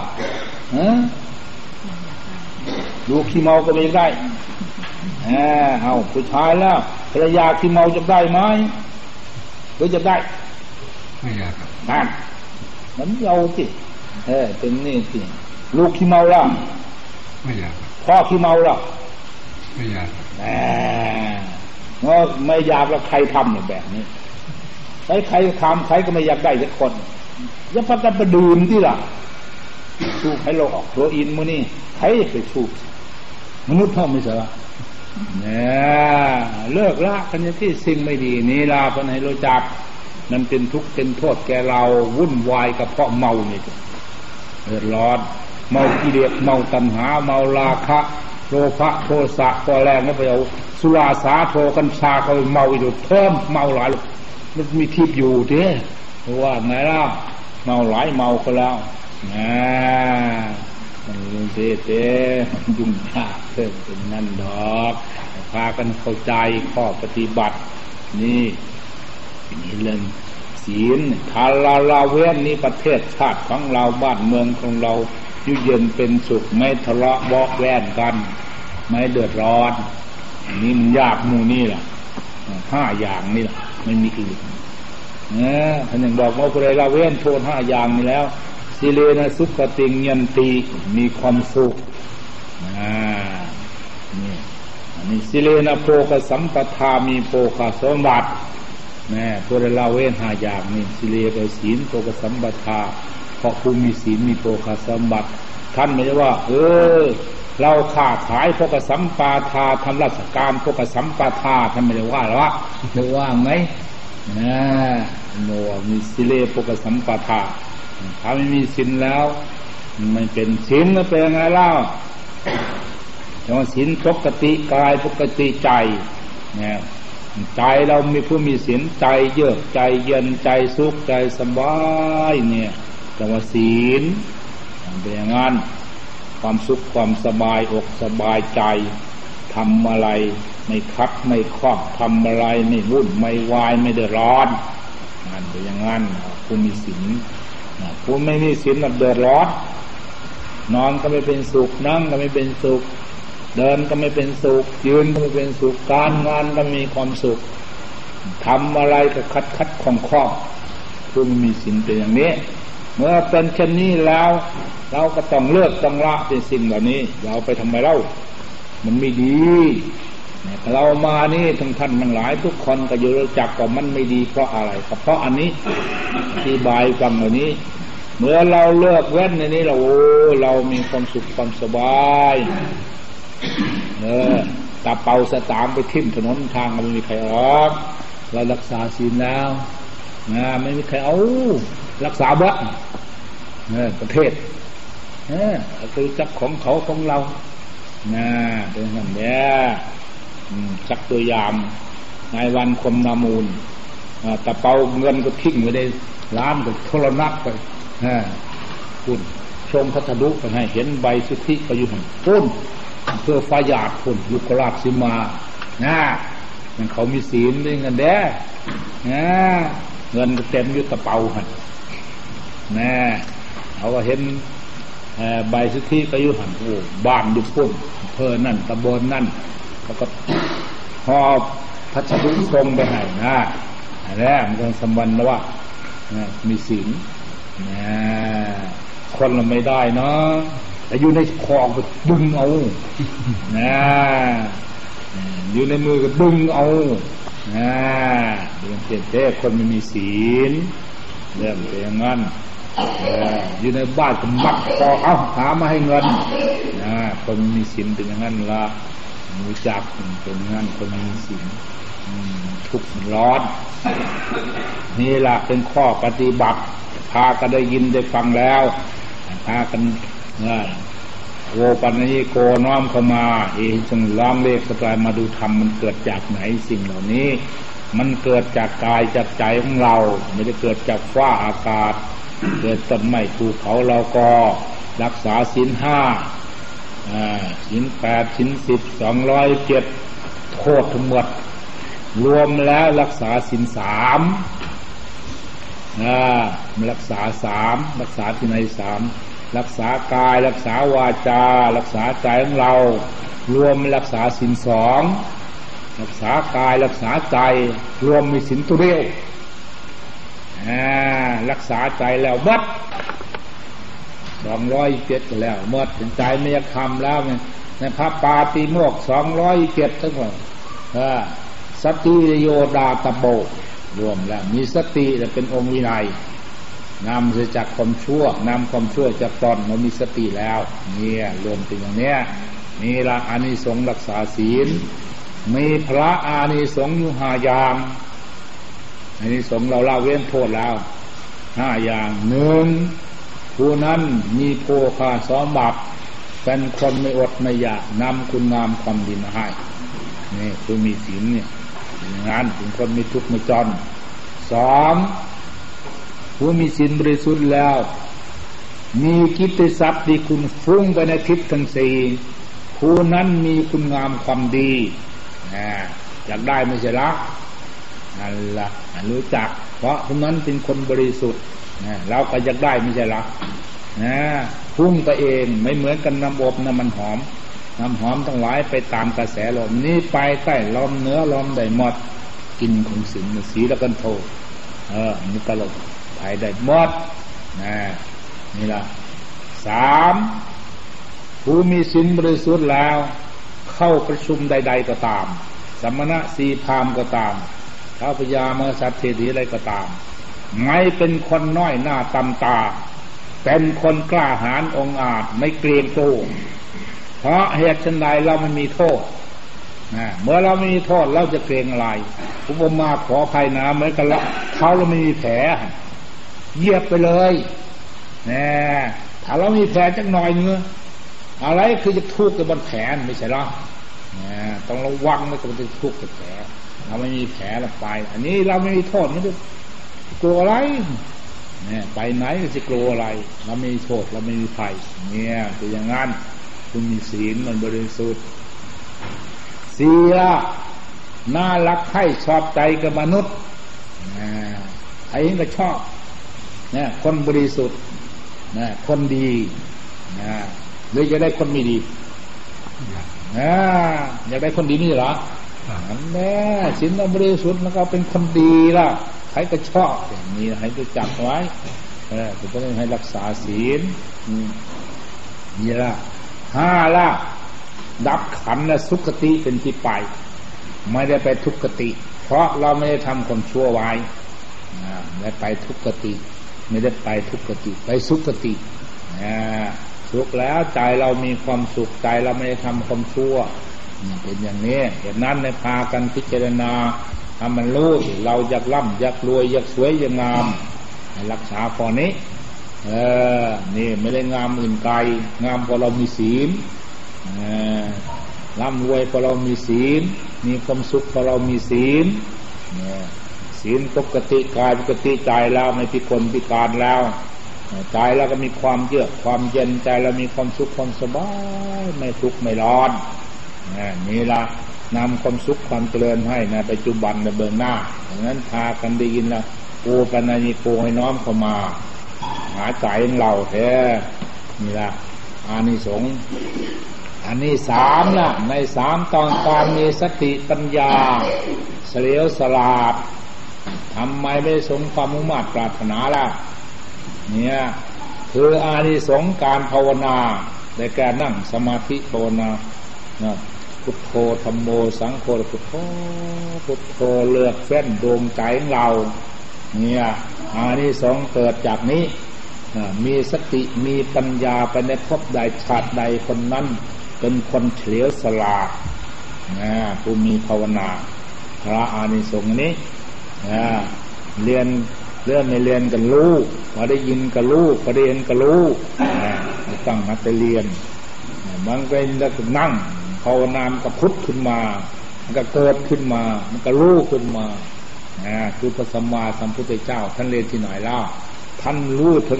ดูขี้เมาก็ไม่ได้เอาผู้ชายแล้วภรรยาขี้เมาจะได้ไหมหรือจะได้ไม่อยากนั่นมันเอาสิเป็นนี่สิลูกขี้เมาแล้วไม่อยากพ่อขี้เมาแล้วไม่อยากไม่อยากแล้วใครทำแบบนี้ใครทำใครก็ไม่อยากได้สักคนอย่าพักกันไปดื่มที่ล่ะสูบให้เราออกตัวอินมื้อนี่ใครไปสูบมนุษย์พ่อไม่ใช่หรอเนี่ยเลิกละกันอย่างที่สิ่งไม่ดีนี่ลาเพิ่นให้รู้จักมันเป็นทุกข์เป็นโทษแก่เราวุ่นวายกับเพราะเมานี่เดือดร้อนเมากิเลสเมาตัณหาเมาราคะโลภะโทสะก็แรงแล้วไปเอาสุราสาโทกัญชาเขาเมาอยู่เพิ่มเมาหลายมันมีทิพย์อยู่เด้เพราะว่าไงล่ะเมาหลายเมาก็แล้วมันเสียเต้ยุ่งยากเพิ่มเป็นนั่นดอกพากันเข้าใจข้อปฏิบัตินี่เรื่องศีลทาราเว้นนี้ประเทศชาติของเราบ้านเมืองของเราอยู่เย็นเป็นสุขไม่ทะเลาะเบาะแว้งกันไม่เดือดร้อนนี่มันยากมู่นี่แหละ5 อย่างนี่แหละไม่มีอื่นท่านยังบอกว่าผู้ใดละเว้นโทษ5 อย่างนี้แล้วสิเลนะสุขติงยันติมีความสุขนี่อันนี้สิเลนะโภคสัมปทามีโภคสมบัติผู้ใดละเว้น5 อย่างนี่สิเลนะศีลโภคสัมปทาเพราะผู้มีศีลมีโภคสมบัติท่านไม่ใช่ว่าเราค้าขายโภคสัมปทาทำราชการโภคสัมปทาท่านไม่ได้ว่าหรอหรือว่าไงโนมีสิเลโภคสัมปทาถ้าไม่มีศีลแล้วไม่เป็นศีลแล้วเป็นยังไงเล่าแต่ว่าศีลปกติกายปกติใจใจเรามีผู้มีศีลใจเยือกใจเย็นใจสุขใจสบายเนี่ยแต่ว่าศีลเป็นอย่างนั้นความสุขความสบายอกสบายใจทำอะไรไม่คับไม่ครอบทำอะไรไม่วุ่นไม่วายไม่เดือดร้อนนั่นเป็นอย่างนั้นผู้มีศีลผู้ไม่มีศีลเดือดร้อนนอนก็ไม่เป็นสุขนั่งก็ไม่เป็นสุขเดินก็ไม่เป็นสุขยืนก็ไม่เป็นสุขการงานก็มีความสุขทำอะไรก็คัดข้องผู้ไม่มีศีลเป็นอย่างนี้เมื่อเป็นเช่นนี้แล้วเราก็ต้องเลิกต้องละเป็นสิ่งเหล่านี้เราไปทำไมเล่ามันไม่ดีเรามานี่ทั้งท่านทั้งหลายทุกคนก็อยู่รู้จักว่ามันไม่ดีเพราะอะไรก็เพราะอันนี้อธิบายฟังเหล่านี้เมื่อเราเลิกเว้นในนี้เรามีความสุขความสบายตาเป่าสตางค์ไปทิ่มถนนทางไม่มีใครออกเรารักษาศีลแล้วไม่มีใครเอารักษาบ้านประเทศคือจับของเขาของเราเป็นแบบนี้สักตัวอย่างนายวันคมนามูลตะเปาเงินก็ทิ้งไว้ในร้านก็โทรนักไปคุณชมพัทดุกันให้เห็นใบสุทธิไปอยู่หันต้นเพื่อฟ้าหยาดคุณยุคราชสีมามันเขามีศีลด้วยเงินเงินก็เต็มอยู่ตะเปาหันเขาก็เห็นใบสุทธิไปอยู่หันบ้านอยู่พุ่นเพื่อนั่นตะบนนั่นเขาก็หอบพัสดุส่งไปให้แล้วมันก็สมบัติว่ามีศีลคนเราไม่ได้เนาะแต่อยู่ในคอก็ดึงเอาอยู่ในมือก็ดึงเอาเรื่องเจ๊คนไม่มีศีลเรื่องเป็นอย่างนั้นอยู่ในบ้านก็มักพอหามาให้เงินคนมีศีลเป็นอย่างนั้นละรู้จักเป็นอย่างนั้นคนมีศีลทุกข์ร้อนนี่แหละเป็นข้อปฏิบัติพากันได้ยินได้ฟังแล้วพากันโวปัญญิโกน้อมเข้ามาจงลองเลขสกายมาดูธรรมมันเกิดจากไหนสิ่งเหล่านี้มันเกิดจากกายจากใจของเราไม่ได้เกิดจากฟ้าอากาศเกิดต้นไม้ภูเขาเราก็รักษาศีล 5ศีล 8ศีล 10 207โทษทั้งหมดรวมแล้วรักษาศีล 3รักษา3รักษาที่ใน3รักษากายรักษาวาจารักษาใจของเรารวมรักษาศีล 2รักษากายรักษาใจรวมมีศีลตัวเดียวรักษาใจแล้วหมด207ก็แล้วหมดใจไม่อยากทำแล้วในพระปาติโมกข์207ทั้งหมดสติโยดาตโบรวมแล้วมีสติเป็นองค์วินัยนำเสียจากความชั่วนำความชั่วจากตนมามีสติแล้วเนี่ยรวมเป็นอย่างเนี้ยนี่ละอานิสงส์รักษาศีลมีพระอานิสงส์อยู่5อย่างอานิสงส์เราละเว้นโทษแล้ว5อย่าง1ผู้นั้นมีโภคาสมบัติเป็นคนไม่อดไม่อยากนำคุณงามความดีมาให้นี่ผู้มีศีลเนี่ยอย่างนั้นเป็นคนไม่ทุกข์ไม่จน2ผู้มีศีลบริสุทธิ์แล้วมีกิตติศัพท์ที่คุณฟุ้งไปในทิศทั้ง4ผู้นั้นมีคุณงามความดีอยากได้ไม่ใช่ละนั่นละรู้จักเพราะผู้นั้นเป็นคนบริสุทธิ์เราก็อยากได้ไม่ใช่ละพุ่งไปเองไม่เหมือนกันน้ำอบน้ำมันหอมน้ำหอมทั้งหลายไปตามกระแสลมนี่ไปใต้ลมเนื้อลมได้หมดกินของสิ่งสีแล้วกันโทนี่ตลกไปได้หมดนี่ละ3ผู้มีศีลบริสุทธิ์แล้วเข้าประชุมใดๆก็ตามสมณะ4พราหมณ์ก็ตามข้าพญามสัตเศรษฐีอะไรก็ตามไม่เป็นคนน้อยหน้าตำตาเป็นคนกล้าหาญองอาจไม่เกรงกลัวเพราะเหตุฉันใดเราไม่มีโทษเมื่อเราไม่มีโทษเราจะเกรงอะไรอุปมาขออภัยนะเหมือนกันละเขาเราไม่มีแผลเหยียบไปเลยถ้าเรามีแผลจักหน่อยเนื้ออะไรคือจะทุกข์กับบนแผลไม่ใช่หรอต้องระวังไม่ต้องจะทุกข์กับแผลเราไม่มีแผลเราไปอันนี้เราไม่มีโทษไม่ได้กลัวอะไรไปไหนจะกลัวอะไรเราไม่มีโทษเราไม่มีภัยเนี่ยคืออย่างนั้นคุณมีศีลมันบริสุทธิ์4น่ารักให้ชอบใจกับมนุษย์ใครเห็นก็ชอบคนบริสุทธิ์คนดีหรือจะได้คนไม่ดีอยากได้คนดีนี่เหรอศีลมันบริสุทธิ์มันก็เป็นคนดีล่ะใครก็ชอบอย่างนี้ให้รู้จักไว้จะต้องให้รักษาศีลนี่ละ5ละดับขันธ์และสุคติเป็นที่ไปไม่ได้ไปทุกขติเพราะเราไม่ได้ทำความชั่วไว้ไม่ไปทุกขติไม่ได้ไปทุกขติไปสุคติสุขแล้วใจเรามีความสุขใจเราไม่ได้ทำความชั่วเป็นอย่างนี้เหตุนั้นในพากันพิจารณาทำมันรู้เราอยากร่ำอยากรวยอยากสวยอยากงามรักษาพอนี้นี่ไม่ได้งามอื่นไกลงามพอเรามีศีลร่ำรวยพอเรามีศีลมีความสุขพอเรามีศีลศีลปกติกายปกติใจแล้วไม่พิกลพิการแล้วใจเราก็มีความเยือกความเย็นใจเรามีความสุขความสบายไม่ทุกข์ไม่ร้อนนี่ละนำความสุขความเจริญให้ในปัจจุบันในเบื้องหน้าอย่างนั้นพากันได้ยินละโอปัญญิโกให้น้อมเข้ามาหาใจของเราแท้นี่ละอานิสงส์อันนี้3ละใน3ตอนการมีสติปัญญาเฉลียวฉลาดทำไมไม่สมความมุ่งมั่นปรารถนาล่ะเนี่ยคืออานิสงส์การภาวนาในการนั่งสมาธิภาวนาพุทโธธัมโมสังโฆพุทโธพุทโธเลือกเฟ้นดวงใจของเราเนี่ยอานิสงส์เกิดจากนี้มีสติมีปัญญาไปในภพใดชาติใดคนนั้นเป็นคนเฉลียวฉลาดผู้มีภาวนาพระอานิสงส์นี้เรียนไม่เรียนกันรู้พอได้ยินก็รู้พอได้เห็นก็รู้ไม่ต้องมาไปเรียนมันก็นั่งภาวนามันก็พุทธขึ้นมามันก็เกิดขึ้นมามันก็รู้ขึ้นมาคือพระสัมมาสัมพุทธเจ้าท่านเรียนที่ไหนล่ะท่านรู้ถึง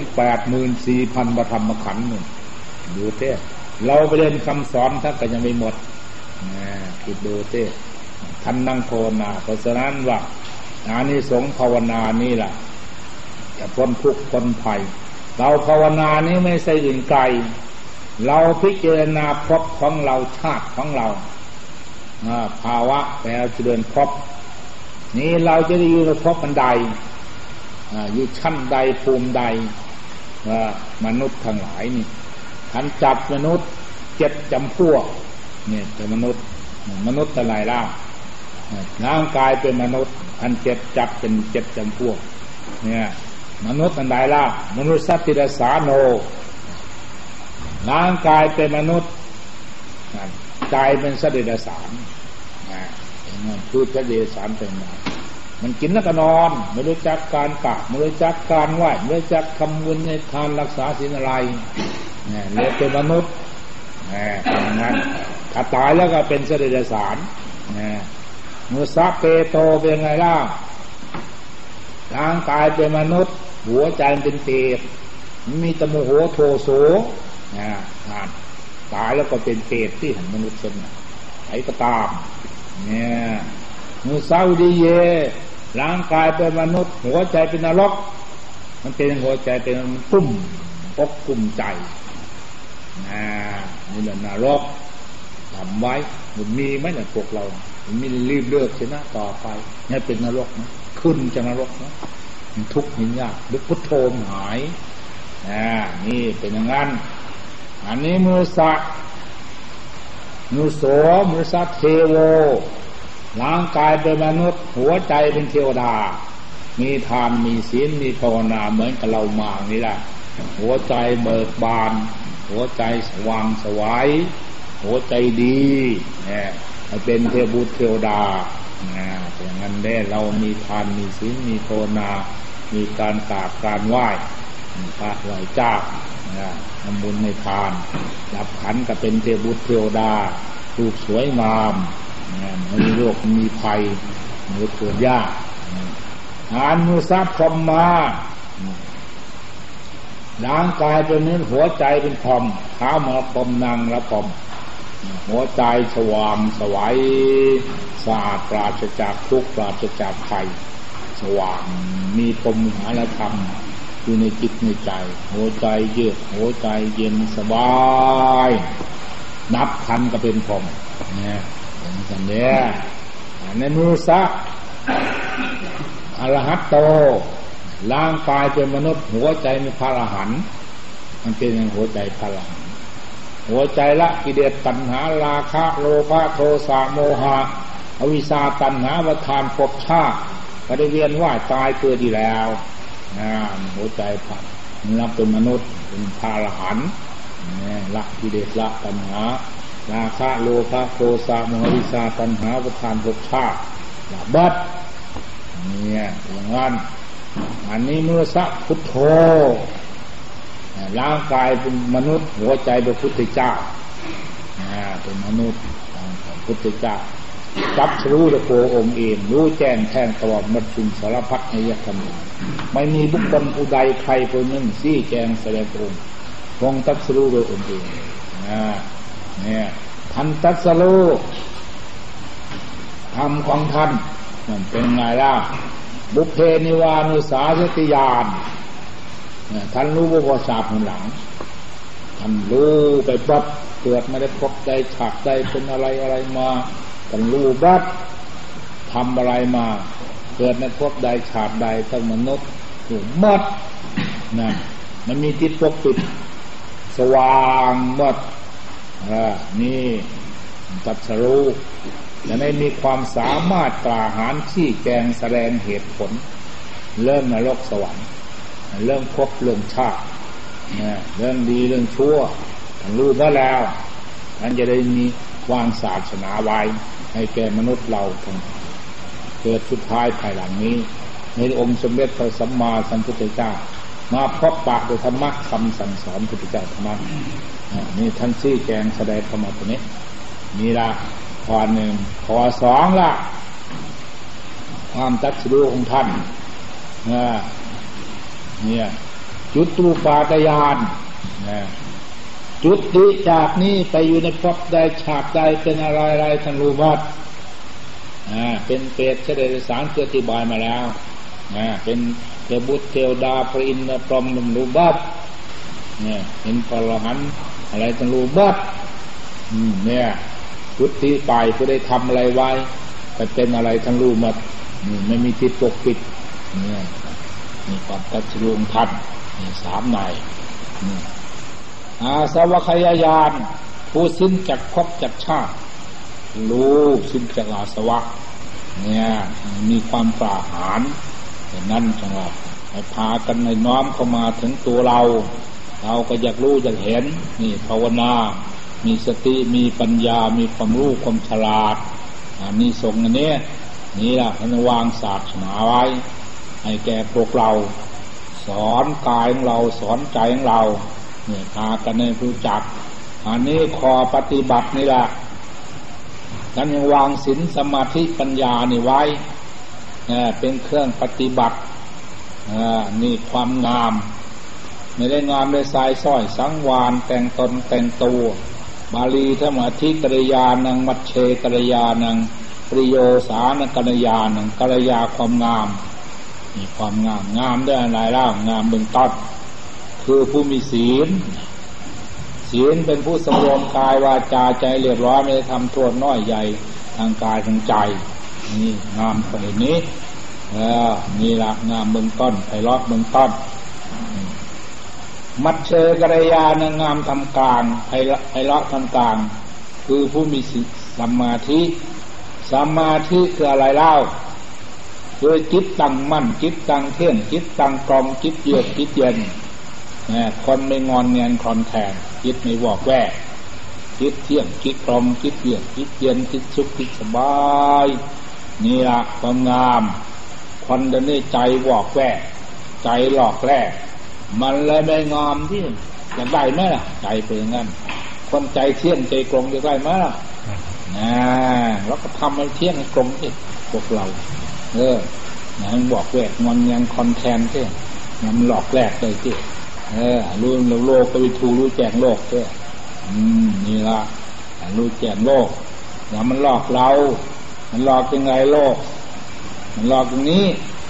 84,000 พระธรรมขันธ์นู่นดูเต้เราไปเรียนคำสอนท่านก็ยังไม่หมดคิดดูเต้ท่านนั่งภาวนาเพราะฉะนั้นว่าอานิสงส์ภาวนานี่แหละจะพ้นทุกข์พ้นภัยเราภาวนานี้ไม่ใช่อื่นไกลเราพิจารณาภพของเราชาติของเราภาวะแปลเจริญภพนี้เราจะได้อยู่ในภพอันใดอยู่ชั้นใดภูมิใดมนุษย์ทั้งหลายนี่ท่านจัดมนุษย์7 จำพวกเนี่ยเป็นมนุษย์เป็นหลายร่างร่างกายเป็นมนุษย์อันเจ็ดจับเป็นเจ็ดจำพวกเนี่ยมนุษย์อันหลายร่างมนุษย์สัตติรสาโนร่างกายเป็นมนุษย์ใจเป็นสัตว์เดรัจฉานพูดสัตว์เดรัจฉานเป็นไงมันกินแล้วก็นอนไม่รู้จักการกราบไม่รู้จักการไหว้ไม่รู้จักทำบุญในทานรักษาศีลอะไรเนี่ยเรียกเป็นมนุษย์อย่างนั้นถ้าตายแล้วก็เป็นสัตว์เดรัจฉานมุสะเปโตเป็นไงล่ะร่างกายเป็นมนุษย์หัวใจเป็นเปรตมีตโมโหโทโสตายแล้วก็เป็นเปรตที่ของมนุษย์คนไหนก็ตามเนี่ยมุสาวดีเยร่างกายเป็นมนุษย์หัวใจเป็นนรกมันเป็นหัวใจเป็นปุ่มอกปุ่มใจนี่แหละนรกทำไว้มันมีไหมเนี่ยพวกเรามันมีรีบเลิกเสียนะต่อไปนี่เป็นนรกนะขึ้นจากนรกนะมันทุกข์ยากดึกพุทโธหายนี่เป็นอย่างนั้นอันนี้มุสะมุโสมุสะเทโวร่างกายเป็นมนุษย์หัวใจเป็นเทวดามีทานมีศีลมีภาวนาเหมือนกับเรามานี่แหละหัวใจเบิกบานหัวใจสว่างไสวหัวใจดีเป็นเทพบุตรเทวดาอย่างนั้นได้เรามีทานมีศีลมีภาวนามีการกราบการไหว้พระไหว้เจ้าทำบุญในทานรับขันก็เป็นเทพบุตรเทวดารูปสวยงามไม่มีโรคมีภัยหรือเกิดยากอานุสัพพมมาร่างกายเป็นเนื้อหัวใจเป็นพรหมเท้ามาพรหมนางละพรหมหัวใจสว่างไสวสะอาดปราศจากทุกข์ปราศจากภัยสว่างมีพรหมหาธรรมอยู่ในจิตในใจหัวใจเยือกหัวใจเย็นสบายนับพันก็เป็นพรหมเนี่ยเป็นกันเนี่ยในมุสะอรหัตโตร่างกายเป็นมนุษย์หัวใจมีพระอรหันต์มันเป็นอย่างหัวใจพระอรหันต์หัวใจละกิเลสตัณหาราคะโลภะโทสะโมหะอวิชชาตัณหาวัฏฏานภพชาติก็ได้เวียนว่ายตายเกิดดีแล้วหัวใจพระนับเป็นมนุษย์เป็นพระอรหันต์ละกิเลสละตัณหาราคะโลภะโทสะโมหะอวิชชาตัณหาวัฏฏานภพชาติละบัดเนี่ยอย่างนั้นอันนี้มุสะพุทโธร่างกายเป็นมนุษย์หัวใจเป็นพุทธเจ้าเป็นมนุษย์ของพุทธเจ้าจับรู้ตะโกองค์เองรู้แจ้งแทงตลอดมัดชุมสารพัดในยธรรมไม่มีบุคคลผู้ใดใครคนหนึ่งชี้แจงแสดงองค์ทรงตัดสู้โดยองค์เองเนี่ยท่านตัดสู้ธรรมของท่านมันเป็นไงล่ะบุพเพนิวานุสาสติญาณท่านรู้ว่าภาษาผลหลังท่านรู้ไปปั๊บเกิดไม่ได้พบใดฉากใดเป็นอะไรมาท่านรู้บัดทำอะไรมาเกิดในพบใดฉากใดทั้งมนุษย์ถูกมัดนั่นมันมีทิศปกปิดสว่างมัดนี่ตัดสรู้จะได้มีความสามารถกล้าหาญชี้แจงแสดงเหตุผลเรื่องนรกสวรรค์เรื่องภพเรื่องชาติเรื่องดีเรื่องชั่วท่านรู้มาแล้วท่านจะได้มีวางศาสนาไว้ให้แก่มนุษย์เราทั้งเกิดสุดท้ายภายหลังนี้ในองค์สมเด็จพระสัมมาสัมพุทธเจ้ามาพบปะโดยธรรมะคำสั่งสอนพุทธเจ้าธรรมะนี่ท่านชี้แจงแสดงธรรมะตัวนี้นี่ละข้อหนึ่งข้อสองละความตัดสู้ของท่านเนี่ยจุดตูปาตยานจุดติจากนี้ไปอยู่ในภพใดฉากใดเป็นอะไรท่านรู้บัดเป็นเปรตเฉลยสารเกิดอธิบายมาแล้วเป็นเทพบุตรเทวดาพระอินทร์พรหมรู้บัดเนี่ยเป็นพระอรหันต์อะไรท่านรู้บัดเนี่ยจุดที่ไปก็ได้ทำอะไรไว้ไปเป็นอะไรท่านรู้หมดไม่มีทิศปกปิดเนี่ยนี่ความตัดสู้ของท่านนี่สามนายอาสวัคยายานผู้สิ้นจากภพจากชาติรู้สิ้นจากอาสวะเนี่ยมีความกล้าหาญอย่างนั้นจังหวะให้พากันในน้อมเข้ามาถึงตัวเราก็อยากรู้อยากเห็นนี่ภาวนามีสติมีปัญญามีความรู้ความฉลาดนี่ส่งอันนี้นี่แหละให้วางศาสนาไว้ให้แก่พวกเราสอนกายของเราสอนใจของเราเนี่ยพากันให้รู้จักอันนี้ขอปฏิบัตินี่แหละท่านยังวางศีลสมาธิปัญญานี่ไว้เป็นเครื่องปฏิบัตินี่ความงามไม่ได้งามด้วยทรายส้อยสังวานแต่งตนแต่งตัวบาลีธรรมอธิกริยานังมัชเชกริยานังปริโยสานกริยานังกริยาความงามนี่ความงามงามด้วยอะไรเล่างามเบื้องต้นคือผู้มีศีลศีลเป็นผู้สำรวมกายวาจาใจเรียบร้อยไม่ได้ทำโทษน้อยใหญ่ทางกายทางใจนี่งามคนนี้นี่ละงามเบื้องต้นไพเราะเบื้องต้นมัชเชกริยานงามทำกลางไพเราะทำกลางคือผู้มีสมาธิสมาธิคืออะไรเล่าคือจิตตั้งมั่นจิตตั้งเที่ยงจิตตั้งกลมจิตเยือกจิตเย็นคนไม่งอนเงียนคลอนแทนจิตไม่วอกแวกจิตเที่ยงจิตกลมจิตเยือกจิตเย็นจิตสุขจิตสบายนี่ละความงามคนเดินในใจวอกแวกใจหลอกแลกมันเลยไม่งามที่จะได้ไหมล่ะใจเป็นงั้นคนใจเที่ยงใจกลมจะได้ไหมล่ะแล้วก็ทำให้เที่ยงกลมที่พวกเรามันบอกแวกงอนยังคอนแทนที่มันหลอกแลกเลยที่รู้โลกก็วิทูรู้แจ้งโลกที่นี่ละรู้แจ้งโลกแล้วมันหลอกเรามันหลอกยังไงโลกมันหลอกตรงนี้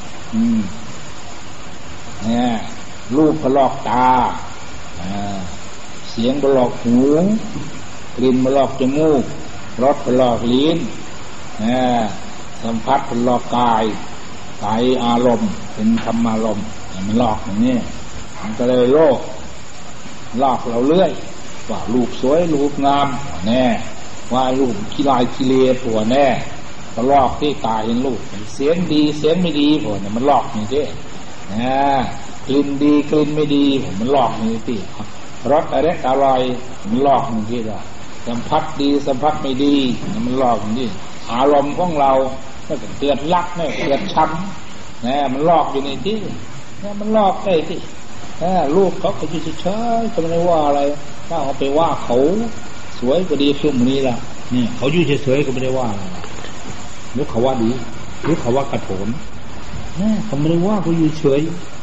รูปก็หลอกตาเสียงก็หลอกหูกลิ่นก็หลอกจมูกรสก็หลอกลิ้นสัมผัสก็หลอกกายใจอารมณ์เป็นธรรมารมณ์มันหลอกอย่างนี้มันก็เลยโลกหลอกเราเรื่อยว่ารูปสวยรูปงามแน่ว่ารูปขี้ลายขี้เลผัวแน่ก็หลอกที่ตาเห็นรูปเสียงดีเสียงไม่ดีผัวเนี่ยมันหลอกอย่างนี้กลิ่นดีกลิ่นไม่ดีมันหลอกอย่างนี้ที่รสอร่อยมันหลอกอย่างนี้ว่าสัมผัสดีสัมผัสไม่ดีมันหลอกอย่างนี้อารมณ์ของเราไม่เกิดรักไม่เกิดชังมันหลอกอยู่ในที่มันหลอกได้ที่ลูกเขาอยู่เฉยๆก็ไม่ได้ว่าอะไรถ้าเขาไปว่าเขาสวยก็ดีขึ้นนี้ละนี่เขาอยู่เฉยๆก็ไม่ได้ว่าอะไรหรือเขาว่าดีหรือเขาว่ากระโถนเขาไม่ได้ว่าเขาอยู่เฉย